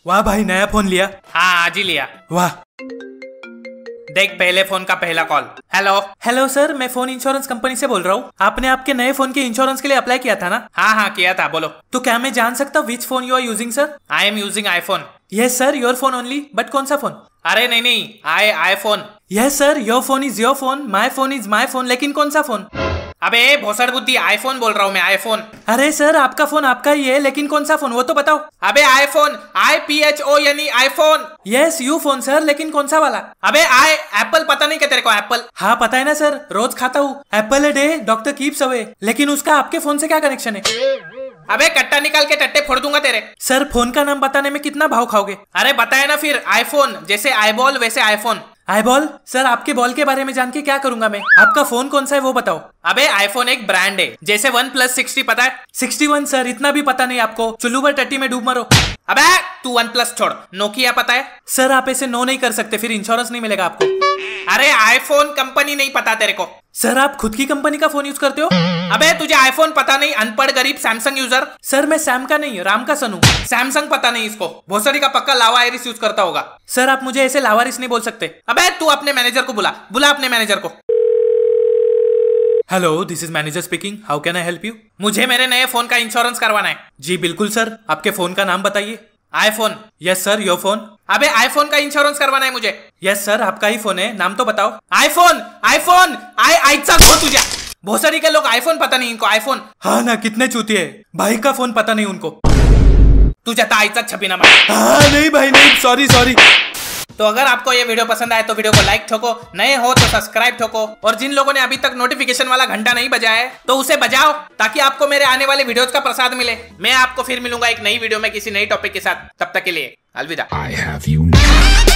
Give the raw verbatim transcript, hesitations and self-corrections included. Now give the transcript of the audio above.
वाह भाई, नया फोन लिया? हाँ आज ही लिया। वाह। देख पहले फोन का पहला कॉल। हेलो हेलो सर, मैं फोन इंश्योरेंस कंपनी से बोल रहा हूँ। आपने आपके नए फोन के इंश्योरेंस के लिए अप्लाई किया था ना? हाँ हाँ किया था, बोलो। तो क्या मैं जान सकता हूँ which phone you are using sir? I am using iPhone. Yes sir, your phone only, but कौन सा फोन? अरे नहीं नहीं, I iPhone. Yes sir, your phone is your phone, my phone is my phone, लेकिन कौन सा phone? अबे भोसड़ बुद्धि, आईफोन बोल रहा हूँ मैं, आईफोन। अरे सर, आपका फोन आपका ही है, लेकिन कौन सा फोन वो तो बताओ। अबे iPhone, I P H O यानी iPhone. Yes you phone sir, लेकिन कौन सा वाला? अबे आई एप्पल, पता नहीं क्या तेरे को एप्पल? हाँ पता है ना सर, रोज खाता हूँ। Apple a day doctor keeps away, लेकिन उसका आपके फोन से क्या कनेक्शन है? अबे कट्टा निकाल के टट्टे फोड़ दूंगा तेरे। सर फोन का नाम बताने में कितना भाव खाओगे? अरे बताया ना फिर, आईफोन, जैसे आईबॉल वैसे आईफोन। आईबॉल? सर आपके बॉल के बारे में जान के क्या करूंगा मैं? आपका फोन कौन सा है वो बताओ। अबे आईफोन एक ब्रांड है, जैसे वन प्लस सिक्सटी, पता है? सिक्सटी वन सर, इतना भी पता नहीं आपको? चुल्लू भर टट्टी में डूब मरो। अबे तू वन प्लस छोड़, नोकिया पता है? सर आप ऐसे नो नहीं कर सकते, फिर इंश्योरेंस नहीं मिलेगा आपको। अरे आईफोन कंपनी नहीं पता तेरे को? सर आप खुद की कंपनी का फोन यूज करते हो? अबे तुझे आईफोन पता नहीं, अनपढ़ गरीब सैमसंग यूजर। सर मैं सैम का नहीं, राम का सन हूँ। सैमसंग पता नहीं इसको, भोसड़ी का पक्का लावा आइरिस यूज करता होगा। सर आप मुझे ऐसे लावारिस नहीं बोल सकते। अबे तू अपने मैनेजर को बुला, बुला अपने मैनेजर को। Hello, this is manager speaking, how can I help you? मुझे मेरे नए फोन का इंश्योरेंस करवाना है। जी बिल्कुल सर, आपके फोन का नाम बताइए। IPhone. Yes sir, your phone? अबे आईफोन का इंश्योरेंस करवाना है मुझे। यस सर, आपका ही फोन है, नाम तो बताओ। आईफोन, आईफोन, आई आईचा घो तुझा। भोसड़ी के लोग आईफोन पता नहीं इनको, आईफोन। हाँ ना, कितने चूतिए है, भाई का फोन पता नहीं उनको। तुझे तो आईचा छपी ना मार। हाँ नहीं भाई नहीं, सॉरी सॉरी। तो अगर आपको ये वीडियो पसंद आए तो वीडियो को लाइक ठोको, नए हो तो सब्सक्राइब ठोको, और जिन लोगों ने अभी तक नोटिफिकेशन वाला घंटा नहीं बजाया है तो उसे बजाओ, ताकि आपको मेरे आने वाले वीडियोस का प्रसाद मिले। मैं आपको फिर मिलूंगा एक नई वीडियो में किसी नई टॉपिक के साथ, तब तक के लिए अलविदा।